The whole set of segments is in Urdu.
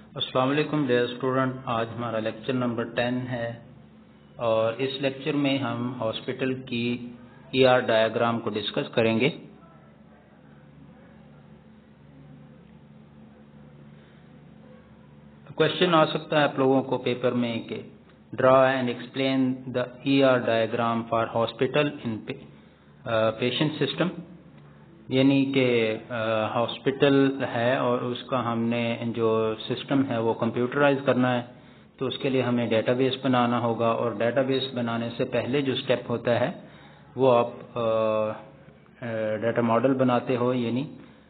السلام علیکم ڈیئر اسٹوڈنٹ، آج ہمارا لیکچر نمبر 10 ہے اور اس لیکچر میں ہم ہاسپٹل کی ڈائیگرام کو ڈسکس کریں گے۔ کوشچن آ سکتا ہے آپ لوگوں کو پیپر میں کہ draw and explain the diagram for hospital inpatient system, یعنی کہ ہاسپٹل ہے اور اس کا ہم نے جو سسٹم ہے وہ کمپیوٹرائز کرنا ہے، تو اس کے لیے ہمیں ڈیٹا بیس بنانا ہوگا، اور ڈیٹا بیس بنانے سے پہلے جو سٹیپ ہوتا ہے وہ آپ ڈیٹا ماڈل بناتے ہو، یعنی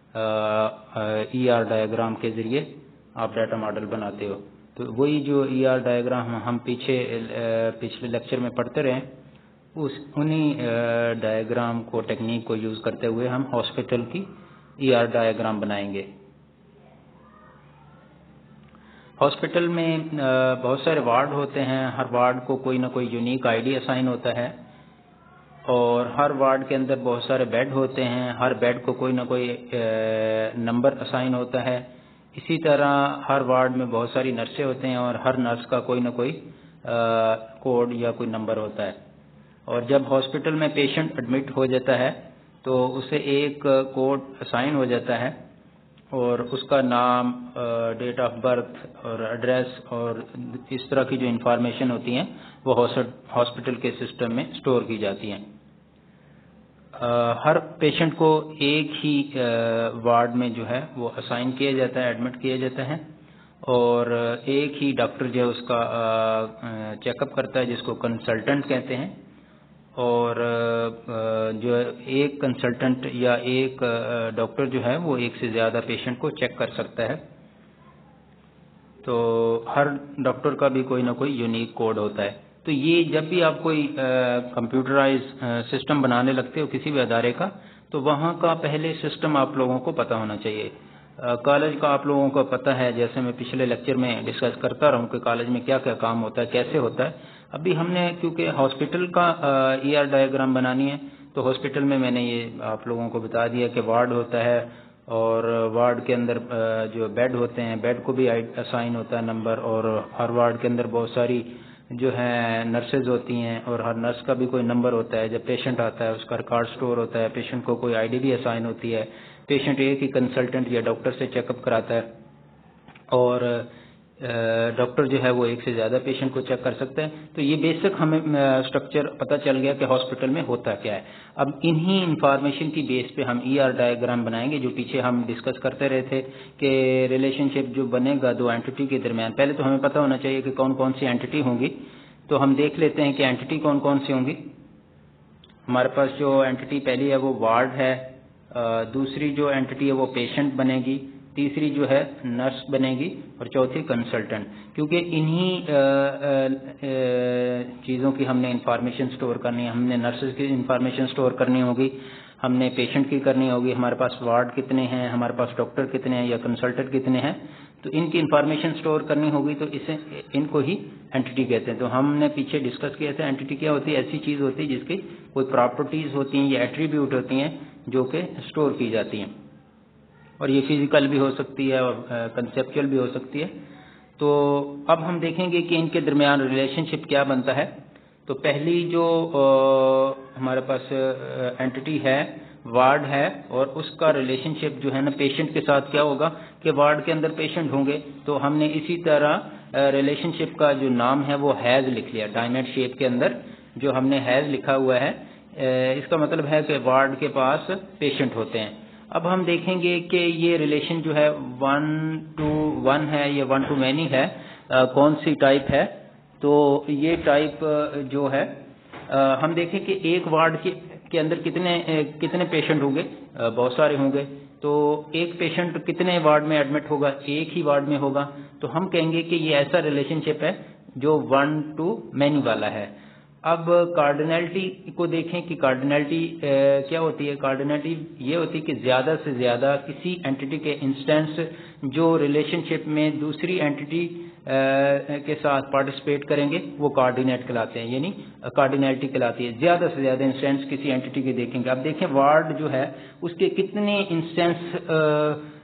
ڈائیگرام کے ذریعے آپ ڈیٹا ماڈل بناتے ہو۔ تو وہی جو ڈائیگرام ہم پچھلے لیکچر میں پڑھتے رہے، انہی ڈائیگرام کو ٹیکنیک کو یوز کرتے ہوئے ہم ہاسپٹل کی ڈائیگرام بنائیں گے۔ ہاسپٹل میں بہت سارے وارڈ ہوتے ہیں، ہر وارڈ کو کوئی نہ کوئی یونیک آئی ڈی اسائن ہوتا ہے، اور ہر وارڈ کے اندر بہت سارے بیڈ ہوتے ہیں، ہر بیڈ کو کوئی نہ کوئی نمبر اسائن ہوتا ہے۔ اسی طرح ہر وارڈ میں بہت ساری نرسیں ہوتے ہیں اور ہر نرس کا کوئی نہ کوئی کوڈ یا کوئی نمبر ہوتا ہے۔ اور جب ہاسپٹل میں پیشنٹ ایڈمٹ ہو جاتا ہے تو اسے ایک کوڈ اسائن ہو جاتا ہے، اور اس کا نام، ڈیٹ آف برتھ اور ایڈریس اور اس طرح کی جو انفارمیشن ہوتی ہیں وہ ہاسپٹل کے سسٹم میں اسٹور کی جاتی ہیں۔ ہر پیشنٹ کو ایک ہی وارڈ میں جو ہے وہ اسائن کیا جاتا ہے، ایڈمٹ کیا جاتا ہے، اور ایک ہی ڈاکٹر جو ہے اس کا چیک اپ کرتا ہے، جس کو کنسلٹنٹ کہتے ہیں، اور جو ایک کنسلٹنٹ یا ایک ڈاکٹر جو ہے وہ ایک سے زیادہ پیشنٹ کو چیک کر سکتا ہے۔ تو ہر ڈاکٹر کا بھی کوئی نہ کوئی یونیک کوڈ ہوتا ہے۔ تو یہ جب بھی آپ کوئی کمپیوٹرائز سسٹم بنانے لگتے ہو کسی بھی ادارے کا، تو وہاں کا پہلے سسٹم آپ لوگوں کو پتہ ہونا چاہیے۔ کالج کا آپ لوگوں کو پتہ ہے، جیسے میں پچھلے لیکچر میں ڈسکس کرتا رہا ہوں کہ کالج میں کیا کیا کام ہوتا ہے، کیسے ہوتا ہے۔ ابھی ہم نے کیونکہ ہاسپٹل کا ڈائیگرام بنانی ہے، تو ہاسپٹل میں نے یہ آپ لوگوں کو بتا دیا کہ وارڈ ہوتا ہے، اور وارڈ کے اندر جو بیڈ ہوتے ہیں، بیڈ کو بھی اسائن ہوتا ہے نمبر، اور ہر وارڈ کے اندر بہت ساری جو ہے نرسز ہوتی ہیں، اور ہر نرس کا بھی کوئی نمبر ہوتا ہے۔ جب پیشنٹ آتا ہے اس کا ریکارڈ سٹور ہوتا ہے، پیشنٹ کو کوئی آئی ڈی بھی اسائن ہوتی ہے، پیشنٹ ایک ہی کنسلٹنٹ یا ڈاکٹر سے چیک اپ کراتا ہے، اور ڈاکٹر جو ہے وہ ایک سے زیادہ پیشنٹ کو چیک کر سکتا ہے۔ تو یہ بیسک ہمیں سٹرکچر پتہ چل گیا کہ ہاسپٹل میں ہوتا کیا ہے۔ اب انہی انفارمیشن کی بیس پہ ہم ڈائیگرام بنائیں گے، جو پیچھے ہم ڈسکس کرتے رہے تھے کہ ریلیشن شپ جو بنے گا دو اینٹی کے درمیان، پہلے تو ہمیں پتہ ہونا چاہیے کہ کون کون سی اینٹی ہوں گی۔ تو ہم دیکھ لیتے ہیں کہ اینٹی کون کون سی ہوں گی۔ ہمارے پاس جو اینٹی پہلی ہے وہ وارڈ ہے، دوسری جو اینٹی ہے وہ پیشنٹ بنے گی، تیسری جو ہے نرس بنے گی، اور چوتھی کنسلٹنٹ۔ کیونکہ انہی چیزوں کی ہم نے انفارمیشن سٹور کرنی ہے، ہم نے نرسز کی انفارمیشن سٹور کرنی ہوگی، ہم نے پیشنٹ کی کرنی ہوگی، ہمارے پاس وارڈ کتنے ہیں، ہمارے پاس ڈاکٹر کتنے ہیں یا کنسلٹنٹ کتنے ہیں، تو ان کی انفارمیشن سٹور کرنی ہوگی، تو ان کو ہی اینٹی کہتے ہیں۔ تو ہم نے پیچھے ڈسکس کیا تھا اینٹی کیا ہوتی ہے، ایسی چیز ہوتی ہے جس کی کوئی پراپرٹیز ہوتی ہیں یا ایٹریبیوٹ ہوتی ہیں جو کہ سٹور کی جاتی ہیں، اور یہ فزیکل بھی ہو سکتی ہے اور کنسیپچل بھی ہو سکتی ہے۔ تو اب ہم دیکھیں گے کہ ان کے درمیان ریلیشن شپ کیا بنتا ہے۔ تو پہلی جو ہمارے پاس اینٹی ہے وارڈ ہے، اور اس کا ریلیشن شپ جو ہے نا پیشنٹ کے ساتھ کیا ہوگا کہ وارڈ کے اندر پیشنٹ ہوں گے، تو ہم نے اسی طرح ریلیشن شپ کا جو نام ہے وہ ہیز لکھ لیا، ڈائمنڈ شیپ کے اندر جو ہم نے ہیز لکھا ہوا ہے، اس کا مطلب ہے کہ وارڈ کے پاس پیشنٹ ہوتے ہیں۔ اب ہم دیکھیں گے کہ یہ ریلیشن جو ہے 1 to 1 ہے یا 1 to many ہے، کون سی ٹائپ ہے۔ تو یہ ٹائپ جو ہے ہم دیکھیں کہ ایک وارڈ کے اندر کتنے پیشنٹ ہوں گے، بہت سارے ہوں گے۔ تو ایک پیشنٹ کتنے وارڈ میں ایڈمٹ ہوگا، ایک ہی وارڈ میں ہوگا، تو ہم کہیں گے کہ یہ ایسا ریلیشن شپ ہے جو 1 to many والا ہے۔ اب کارڈینلٹی کو دیکھیں کہ کارڈینلٹی کیا ہوتی ہے۔ کارڈینلٹی یہ ہوتی ہے کہ زیادہ سے زیادہ کسی اینٹی کے انسٹنس جو ریلیشن شپ میں دوسری اینٹی کے ساتھ پارٹیسپیٹ کریں گے وہ کارڈینیٹ کہلاتے ہیں، یعنی کارڈینلٹی کہلاتی ہے۔ زیادہ سے زیادہ انسٹنس کسی اینٹی کے دیکھیں گے۔ اب دیکھیں وارڈ جو ہے اس کے کتنے انسٹنس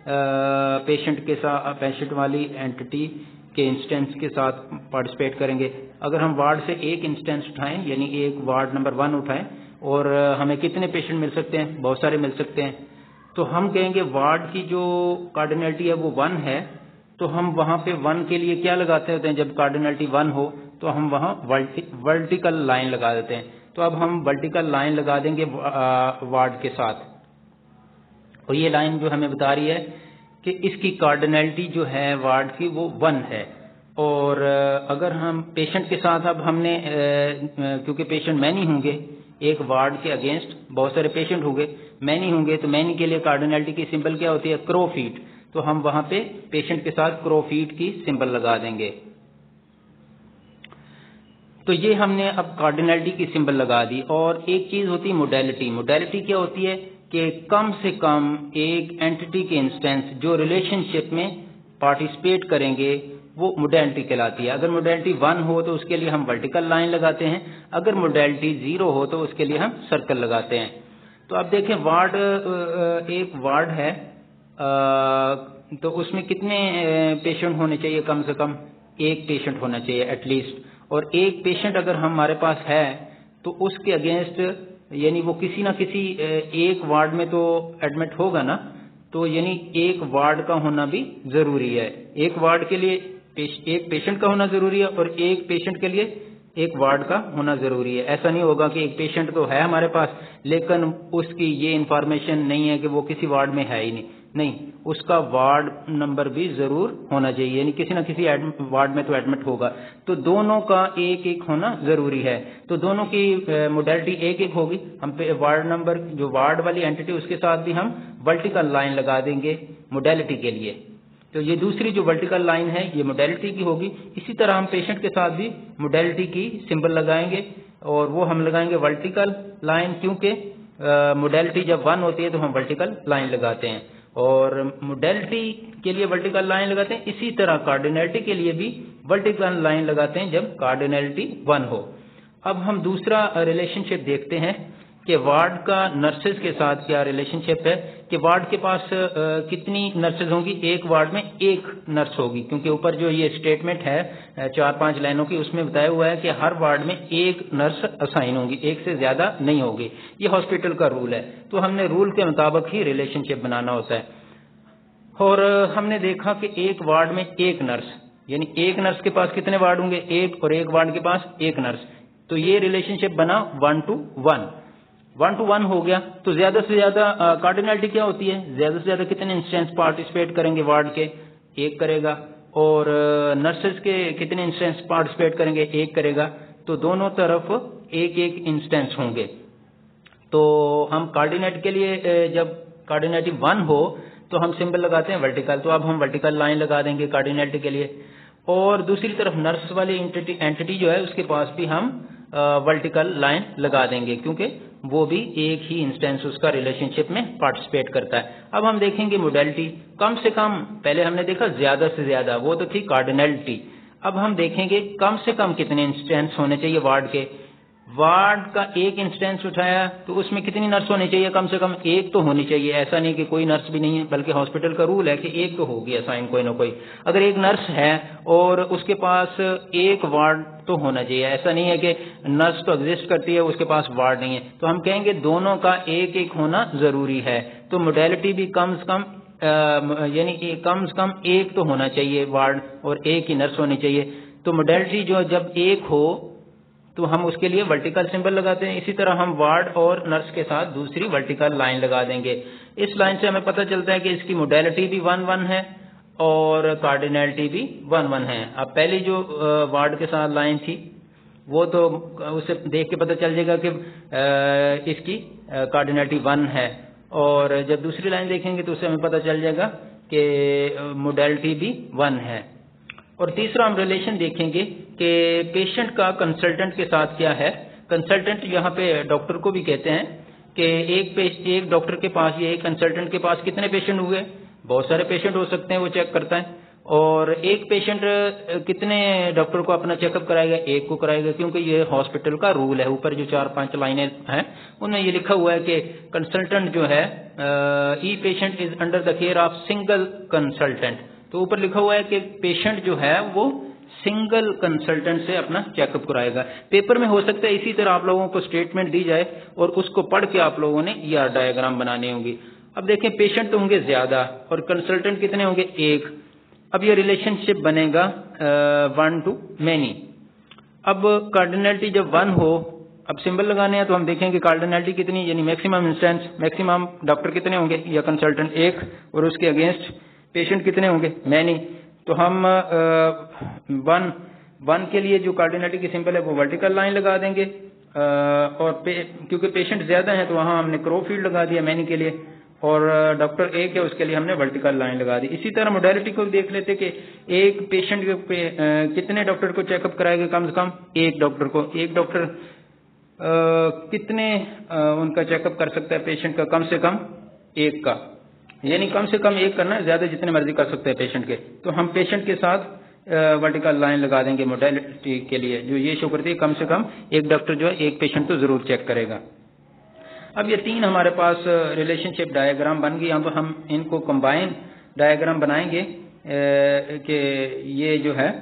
پیشنٹ والی اینٹی کے انسٹنس کے ساتھ پارٹیسپیٹ کریں گے. اگر ہم وارڈ سے ایک انسٹنس اٹھائیں یعنی ایک وارڈ نمبر 1 اٹھائیں اور ہمیں کتنے پیشنٹ مل سکتے ہیں؟ بہت سارے مل سکتے ہیں. تو ہم کہیں گے وارڈ کی جو کارڈینلٹی ہے وہ 1 ہے, تو ہم وہاں پہ 1 کے لیے کیا لگاتے ہوتے ہیں؟ جب کارڈینلٹی 1 ہو تو ہم وہاں ورٹیکل لائن لگا دیتے ہیں. تو اب ہم ورٹیکل لائن لگا دیں گے وارڈ کے ساتھ, اور یہ لائن جو ہمیں بتا رہی ہے کہ اس کی کارڈینلٹی جو ہے وارڈ کی وہ 1 ہے. اور اگر ہم پیشنٹ کے ساتھ اب ہم نے کیونکہ پیشنٹ مینی ہوں گے, ایک وارڈ کے اگینسٹ بہت سارے پیشنٹ ہوں گے, مینی ہوں گے, تو مینی کے لیے کارڈینلٹی کی سمبل کیا ہوتی ہے؟ کرو فیٹ. تو ہم وہاں پہ پیشنٹ کے ساتھ کرو فیٹ کی سمبل لگا دیں گے. تو یہ ہم نے اب کارڈینلٹی کی سمبل لگا دی. اور ایک چیز ہوتی ہے موڈیلٹی. موڈیلٹی کیا ہوتی ہے کہ کم سے کم ایک اینٹی کے انسٹنس جو ریلیشن شپ میں پارٹیسپیٹ کریں گے وہ موڈیلٹی کہلاتی ہے. اگر موڈیلٹی 1 ہو تو اس کے لیے ہم ورٹیکل لائن لگاتے ہیں, اگر موڈیلٹی 0 ہو تو اس کے لیے ہم سرکل لگاتے ہیں. تو اب دیکھیں وارڈ, ایک وارڈ ہے تو اس میں کتنے پیشنٹ ہونے چاہیے؟ کم سے کم ایک پیشنٹ ہونا چاہیے ایٹ لیسٹ. اور ایک پیشنٹ اگر ہمارے پاس ہے تو اس کے اگینسٹ یعنی وہ کسی نہ کسی ایک وارڈ میں تو ایڈمٹ ہوگا نا, تو یعنی ایک وارڈ کا ہونا بھی ضروری ہے. ایک وارڈ کے لیے ایک پیشنٹ کا ہونا ضروری ہے اور ایک پیشنٹ کے لیے ایک وارڈ کا ہونا ضروری ہے. ایسا نہیں ہوگا کہ ایک پیشنٹ تو ہے ہمارے پاس لیکن اس کی یہ انفارمیشن نہیں ہے کہ وہ کسی وارڈ میں ہے ہی نہیں, اس کا وارڈ نمبر بھی ضرور ہونا چاہیے, یعنی کسی نہ کسی وارڈ میں تو ایڈمٹ ہوگا. تو دونوں کا ایک ایک ہونا ضروری ہے. تو دونوں کی موڈیلٹی ایک ایک ہوگی. ہم پہ وارڈ نمبر جو وارڈ والی اینٹی اس کے ساتھ بھی ہم ورٹیکل لائن لگا دیں گے موڈیلٹی کے لیے. تو یہ دوسری جو ورٹیکل لائن ہے یہ موڈیلٹی کی ہوگی. اسی طرح ہم پیشنٹ کے ساتھ بھی موڈیلٹی کی سمبل لگائیں گے, اور وہ ہم لگائیں گے ورٹیکل لائن, کیونکہ موڈیلٹی جب 1 ہوتی ہے تو ہم ورٹیکل لائن لگاتے ہیں, اور موڈیلٹی کے لیے ورٹیکل لائن لگاتے ہیں. اسی طرح کارڈینلٹی کے لیے بھی ورٹیکل لائن لگاتے ہیں جب کارڈینلٹی 1 ہو. اب ہم دوسرا ریلیشن شپ دیکھتے ہیں کہ وارڈ کا نرسز کے ساتھ کیا ریلیشن شپ ہے, کہ وارڈ کے پاس کتنی نرسز ہوں گی؟ ایک وارڈ میں ایک نرس ہوگی, کیونکہ اوپر جو یہ اسٹیٹمنٹ ہے 4-5 لائنوں کی اس میں بتایا ہوا ہے کہ ہر وارڈ میں ایک نرس اسائن ہوگی, ایک سے زیادہ نہیں ہوگی. یہ ہاسپٹل کا رول ہے, تو ہم نے رول کے مطابق ہی ریلیشن شپ بنانا ہوتا ہے. اور ہم نے دیکھا کہ ایک وارڈ میں ایک نرس, یعنی ایک نرس کے پاس کتنے وارڈ ہوں گے؟ ایک, اور ایک وارڈ کے پاس ایک نرس. تو یہ ریلیشن شپ بنا 1:1. 1:1 ہو گیا. تو زیادہ سے زیادہ کارڈینلٹی کیا ہوتی ہے؟ زیادہ سے زیادہ کتنے انسٹنس پارٹیسپیٹ کریں گے وارڈ کے؟ ایک کرے گا. اور نرسز کے کتنے انسٹنس پارٹیسپیٹ کریں گے؟ ایک کرے گا. تو دونوں طرف ایک ایک انسٹنس ہوں گے. تو ہم کارڈینیٹ کے لیے جب کارڈینیٹی 1 ہو تو ہم سمبل لگاتے ہیں ورٹیکل. تو اب ہم ورٹیکل لائن لگا دیں گے کارڈینیٹی کے لیے. اور دوسری طرف نرس والی اینٹی جو ہے اس کے پاس بھی ہم ورٹیکل لائن لگا دیں گے, کیونکہ وہ بھی ایک ہی انسٹنس اس کا ریلیشن شپ میں پارٹیسپیٹ کرتا ہے. اب ہم دیکھیں گے موڈیلٹی. کم سے کم پہلے ہم نے دیکھا زیادہ سے زیادہ, وہ تو تھی کارڈینلٹی. اب ہم دیکھیں گے کم سے کم کتنے انسٹنس ہونے چاہیے وارڈ کے. وارڈ کا ایک انسٹنس اٹھایا تو اس میں کتنی نرس ہونی چاہیے؟ کم سے کم ایک تو ہونی چاہیے. ایسا نہیں کہ کوئی نرس بھی نہیں ہے, بلکہ ہاسپٹل کا رول ہے کہ ایک تو ہوگی اسائن کوئی نہ کوئی. اگر ایک نرس ہے اور اس کے پاس ایک وارڈ تو ہونا چاہیے. ایسا نہیں ہے کہ نرس تو ایگزسٹ کرتی ہے اس کے پاس وارڈ نہیں ہے. تو ہم کہیں گے دونوں کا ایک ایک ہونا ضروری ہے. تو موڈیلٹی بھی کم سے کم یعنی کم سے کم ایک تو ہونا چاہیے وارڈ, اور ایک ہی نرس ہونی چاہیے. تو موڈیلٹی جو جب ایک ہو تو ہم اس کے لیے ورٹیکل سمبل لگاتے ہیں. اسی طرح ہم وارڈ اور نرس کے ساتھ دوسری ورٹیکل لائن لگا دیں گے. اس لائن سے ہمیں پتہ چلتا ہے کہ اس کی موڈیلٹی بھی 1:1 ہے اور کارڈینلٹی بھی 1:1 ہے. اب پہلی جو وارڈ کے ساتھ لائن تھی وہ تو اسے دیکھ کے پتہ چل جائے گا کہ اس کی کارڈینلٹی 1 ہے, اور جب دوسری لائن دیکھیں گے تو اس سے ہمیں پتہ چل جائے گا کہ موڈیلٹی بھی 1 ہے. اور تیسرا ہم ریلیشن دیکھیں گے کہ پیشنٹ کا کنسلٹنٹ کے ساتھ کیا ہے. کنسلٹنٹ یہاں پہ ڈاکٹر کو بھی کہتے ہیں کہ ایک ڈاکٹر کے پاس یا ایک کنسلٹنٹ کے پاس کتنے پیشنٹ ہوئے؟ بہت سارے پیشنٹ ہو سکتے ہیں, وہ چیک کرتا ہے. اور ایک پیشنٹ کتنے ڈاکٹر کو اپنا چیک اپ کرائے گا؟ ایک کو کرائے گا، کیونکہ یہ ہاسپٹل کا رول ہے. اوپر جو 4-5 لائنیں ہیں ان میں یہ لکھا ہوا ہے کہ کنسلٹنٹ جو ہے a patient is under the care of single consultant. تو اوپر لکھا ہوا ہے کہ پیشنٹ جو ہے وہ سنگل کنسلٹنٹ سے اپنا چیک اپ کرائے گا. پیپر میں ہو سکتا ہے اسی طرح آپ لوگوں کو اسٹیٹمنٹ دی جائے اور اس کو پڑھ کے آپ لوگوں نے ER ڈائیگرام بنانی ہوں گی. اب دیکھیں پیشنٹ تو ہوں گے زیادہ اور کنسلٹنٹ کتنے ہوں گے؟ ایک. اب یہ ریلیشن شپ بنے گا 1 to many. اب کارڈینلٹی جب 1 ہو، اب سمبل لگانے ہیں تو ہم دیکھیں کہ کارڈینلٹی کتنی، یعنی میکسیمم انسٹینس، میکسیمم ڈاکٹر کتنے ہوں گے یا کنسلٹنٹ؟ ایک. اور اس کے اگینسٹ پیشنٹ کتنے ہوں گے؟ مینی. تو ہم 1 کے لیے جو کارڈینلٹی کی سمبل ہے وہ ورٹیکل لائن لگا دیں گے، اور کیونکہ پیشنٹ زیادہ ہیں تو وہاں ہم نے کرو فیلڈ لگا دیا مینی کے لیے، اور ڈاکٹر ایک ہے اس کے لیے ہم نے ورٹیکل لائن لگا دی. اسی طرح موڈیلٹی کو دیکھ لیتے کہ ایک پیشنٹ کتنے ڈاکٹر کو چیک اپ کرائے گا؟ کم سے کم ایک ڈاکٹر کو. ایک ڈاکٹر کتنے ان کا چیک اپ کر سکتا ہے پیشنٹ کا؟ کم سے کم ایک کا، یعنی کم سے کم ایک کرنا ہے، زیادہ جتنے مرضی کر سکتے ہیں پیشنٹ کے. تو ہم پیشنٹ کے ساتھ ورٹیکل لائن لگا دیں گے موڈیلٹی کے لیے، جو یہ شو کرتی ہے کم سے کم ایک ڈاکٹر جو ہے ایک پیشنٹ تو ضرور چیک کرے گا. اب یہ 3 ہمارے پاس ریلیشن شپ ڈائیگرام بن گئی. اب ہم ان کو کمبائن ڈائیگرام بنائیں گے کہ یہ جو ہے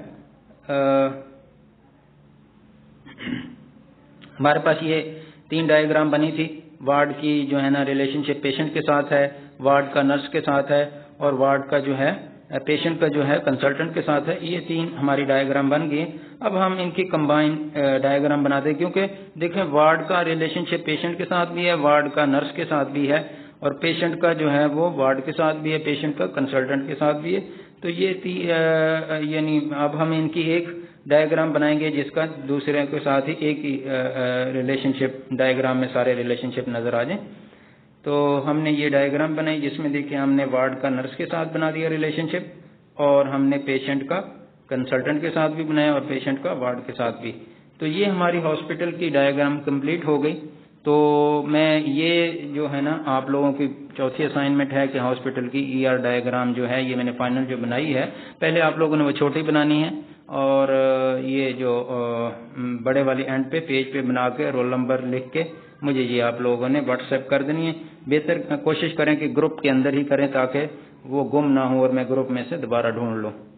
ہمارے پاس یہ 3 ڈائیگرام بنی تھی. وارڈ کی جو ہے نا ریلیشن شپ پیشنٹ کے ساتھ ہے، وارڈ کا نرس کے ساتھ ہے، اور وارڈ کا جو ہے پیشنٹ کا جو ہے کنسلٹنٹ کے ساتھ ہے. یہ 3 ہماری ڈائیگرام بن گئی. اب ہم ان کی کمبائن ڈائیگرام بناتے ہیں، کیونکہ دیکھیں وارڈ کا ریلیشن شپ پیشنٹ کے ساتھ بھی ہے، وارڈ کا نرس کے ساتھ بھی ہے، اور پیشنٹ کا جو ہے وہ وارڈ کے ساتھ بھی ہے، پیشنٹ کا کنسلٹنٹ کے ساتھ بھی ہے. تو یہ یعنی اب ہم ان کی ایک ڈائیگرام بنائیں گے جس کا دوسرے کے ساتھ ہی ایک ہی ریلیشن شپ ڈائیگرام میں سارے ریلیشن شپ نظر آ جائیں. تو ہم نے یہ ڈائیگرام بنائی جس میں دیکھیں ہم نے وارڈ کا نرس کے ساتھ بنا دیا ریلیشن شپ، اور ہم نے پیشنٹ کا کنسلٹنٹ کے ساتھ بھی بنایا اور پیشنٹ کا وارڈ کے ساتھ بھی. تو یہ ہماری ہاسپٹل کی ڈائیگرام کمپلیٹ ہو گئی. تو میں یہ جو ہے نا آپ لوگوں کی چوتھی اسائنمنٹ ہے کہ ہاسپٹل کی ER ڈائیگرام جو ہے یہ میں نے فائنل جو بنائی ہے. پہلے آپ لوگوں نے وہ چھوٹی بنانی ہے، اور یہ جو بڑے والی اینڈ پہ پیج پہ بنا کے رول نمبر لکھ کے مجھے یہ آپ لوگوں نے واٹس ایپ کر دینی ہے. بہتر کوشش کریں کہ گروپ کے اندر ہی کریں تاکہ وہ گم نہ ہو اور میں گروپ میں سے دوبارہ ڈھونڈ لوں.